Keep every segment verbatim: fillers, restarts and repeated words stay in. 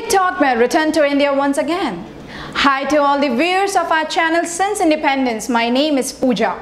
TikTok may return to India once again. Hi to all the viewers of our channel since independence. My name is Pooja.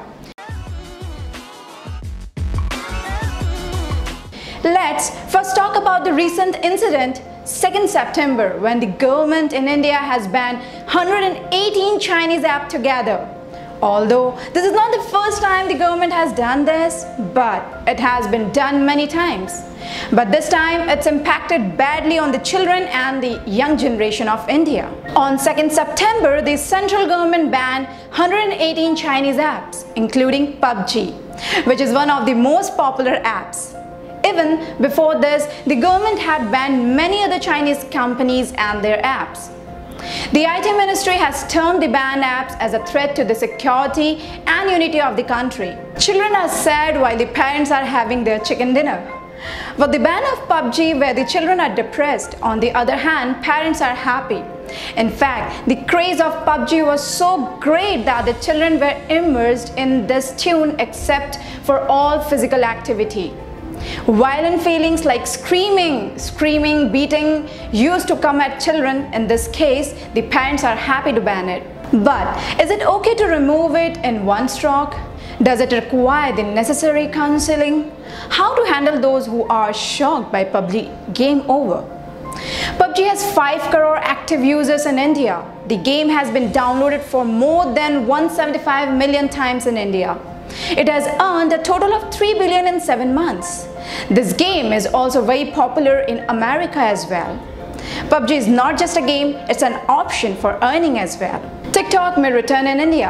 Let's first talk about the recent incident, second September, when the government in India has banned one hundred eighteen Chinese apps together. Although this is not the first time the government has done this, but it has been done many times. But this time it's impacted badly on the children and the young generation of India. On second September, the central government banned one hundred eighteen Chinese apps, including P U B G, which is one of the most popular apps. Even before this, the government had banned many other Chinese companies and their apps. The I T ministry has termed the banned apps as a threat to the security and unity of the country. Children are sad while the parents are having their chicken dinner. But the ban of P U B G, where the children are depressed, on the other hand, parents are happy. In fact, the craze of P U B G was so great that the children were immersed in this tune except for all physical activity. Violent feelings like screaming, screaming, beating used to come at children. In this case, the parents are happy to ban it. But is it okay to remove it in one stroke? Does it require the necessary counseling? How to handle those who are shocked by P U B G? Game over. P U B G has five crore active users in India. The game has been downloaded for more than one hundred seventy-five million times in India. It has earned a total of three billion in seven months. This game is also very popular in America as well. P U B G is not just a game, it's an option for earning as well. TikTok may return in India.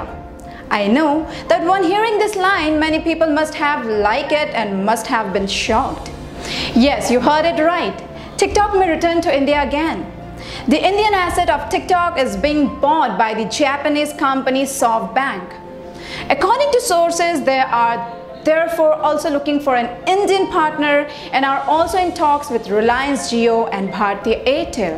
I know that when hearing this line, many people must have liked it and must have been shocked. Yes, you heard it right. TikTok may return to India again. The Indian asset of TikTok is being bought by the Japanese company SoftBank. According to sources, they are therefore also looking for an Indian partner and are also in talks with Reliance Jio and Bharti Airtel.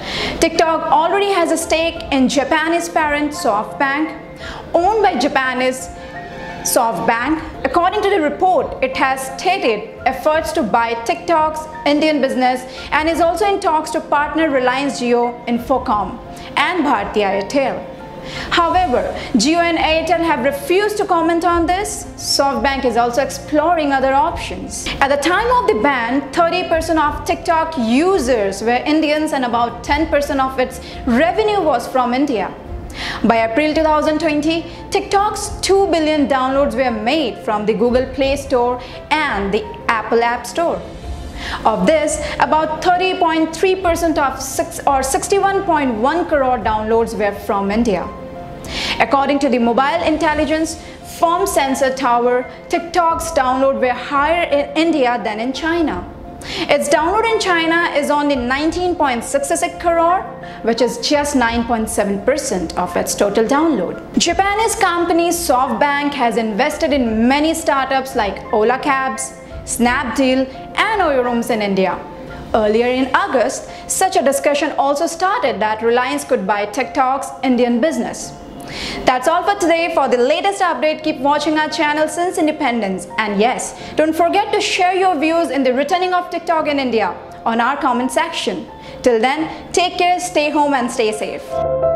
TikTok already has a stake in Japanese parent SoftBank, owned by Japanese SoftBank. According to the report, it has stated efforts to buy TikTok's Indian business and is also in talks to partner Reliance Jio, Infocom and Bharti Airtel. However, Jio and Airtel have refused to comment on this. SoftBank is also exploring other options. At the time of the ban, thirty percent of TikTok users were Indians and about ten percent of its revenue was from India. By April two thousand twenty, TikTok's two billion downloads were made from the Google Play Store and the Apple App Store. Of this, about thirty point three percent of six or sixty-one point one crore downloads were from India. According to the mobile intelligence firm Sensor Tower, TikTok's downloads were higher in India than in China. Its download in China is only nineteen point six six crore, which is just nine point seven percent of its total download. Japanese company SoftBank has invested in many startups like Ola Cabs, Snapdeal and Oyo Rooms in India. Earlier in August, such a discussion also started that Reliance could buy TikTok's Indian business. That's all for today. For the latest update, keep watching our channel since independence. And yes, don't forget to share your views in the returning of TikTok in India on our comment section. Till then, take care, stay home and stay safe.